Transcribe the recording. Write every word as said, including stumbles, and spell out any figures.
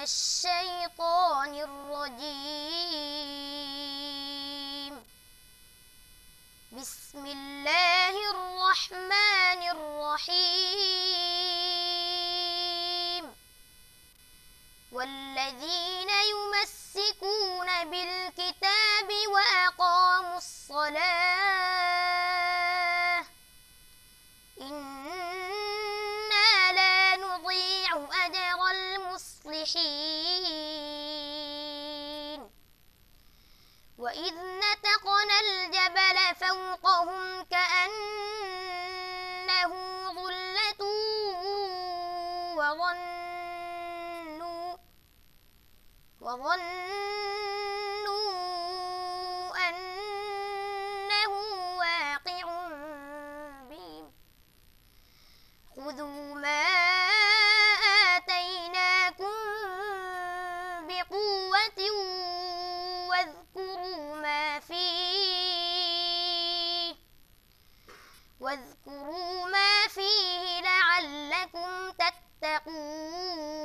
الشيطان الرجيم. بسم الله الرحمن الرحيم. والذين يمسكون بالكتاب وأقاموا الصلاة إنا لا نضيع أجر المصلحين. وإذ نتقنا الجبل فوقهم كأنه ظلة وظنوا وظنوا أنه واقع بهم خذوا ما آتيناكم بقوة واذكروا ما فيه واذكروا ما فيه لعلكم تتقون.